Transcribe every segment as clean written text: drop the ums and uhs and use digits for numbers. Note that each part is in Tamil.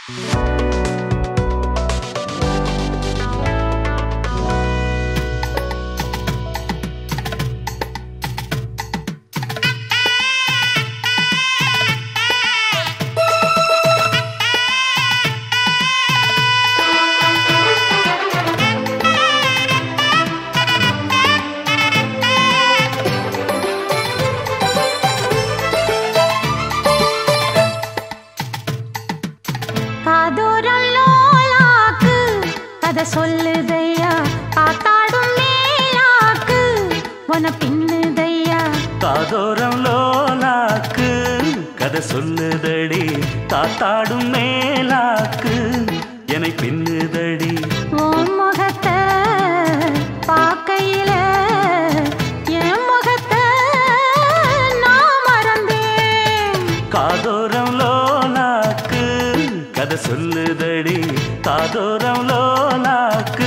சொல்லுதையா காத்தாடும் மேலாக்கு உன பின்னுதையா காதோரம் லோலாக்கு கதை சொல்லுதடி காத்தாடும் மேலாக்கு என்னை பின்னுதடி உன் முகத்தை பார்க்கையில என் முகத்தை நான் மறந்தேன் காதோரம் லோலாக்கு கதை சொல்லுதடி காதோரம் லோலாக்கு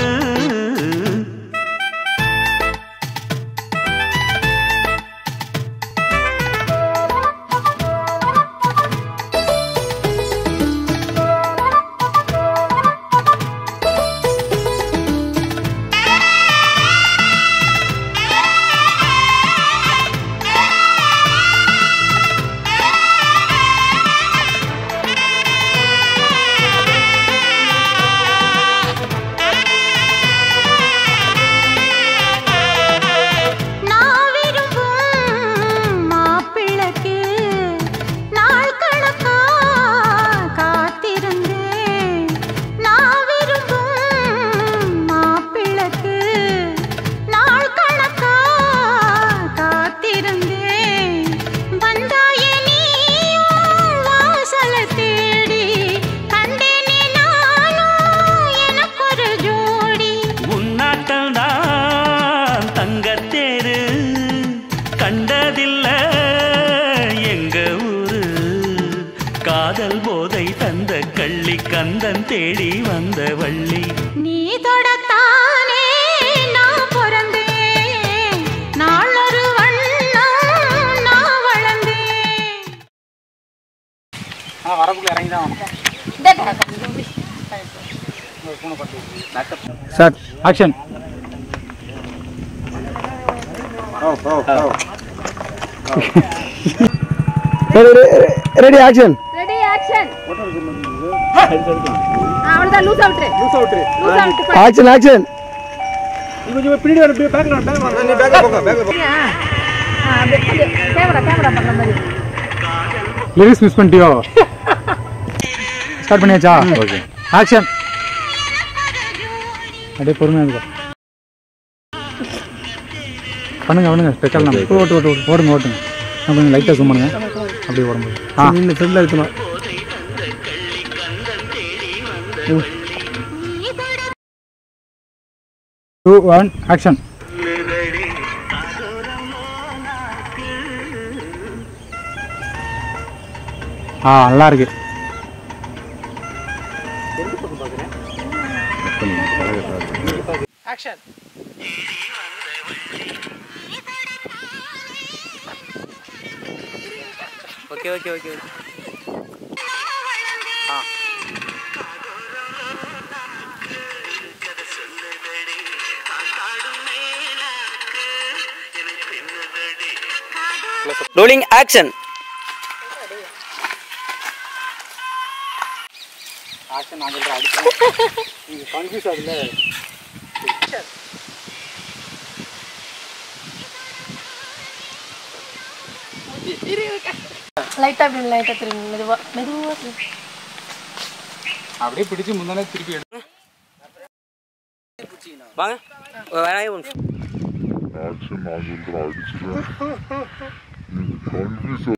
கண்டதில்ல எங்க ஊரு காதல் போதை தந்த கள்ளி கந்தன் தேடி வந்த வள்ளி நீ தொடத்தானே நான் பிறந்தேன் நாளொரு வண்ணம் நான் வளர்ந்தேன் வரப்புல இறங்கி தான் sir action ready action ready action அவ்வளவுதான் லூஸ் அவுட் ஆக்ஷன் ஆக்ஷன் கொஞ்சம் பின்னாடி வர பேக்ரவுண்ட் நீ பேக்ல போங்க பேக்ல போங்க கேமரா பண்ற மாதிரி லிரிக்ஸ் மிஸ் பண்ணிட்டியோ ஸ்டார்ட் பண்ணியாச்சா ஓகே ஆக்ஷன் அப்படியே பொறுமையா இருங்க பண்ணுங்க ஸ்பெஷல் நம்ம ஓடுங்க கொஞ்சம் லைட்டாக ஜூம் பண்ணுங்க அப்படியே ஓடும்போது இந்த ஃப்ரெண்டில் இருக்கணும் 2 1 ஆக்ஷன் நல்லா இருக்கு action okay rolling action action நான் சொல்றேன் அடிச்சு நீங்க கன்ஃபியூஸ் ஆகுதுல லைட்டா திரும்பி மெதுவா அப்படியே பிடிச்சு முந்தானே திருப்பி எடு வாங்க ஆக்ஷன் நான் சொல்றேன் அடிச்சிடுறேன்